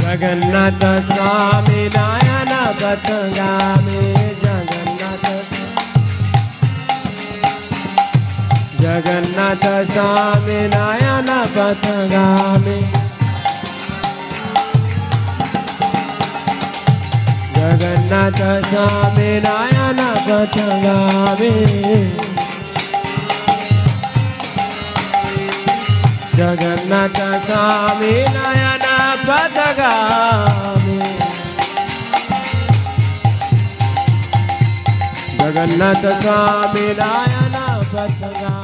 Jagannath स्वामी नयन पथगामी Jagannath स्वामी नयन पथगामी Jagannath स्वामी नयन पथगामी Jagannath स्वामी नयन पथगामी Jagannath स्वामी नयन पथगामी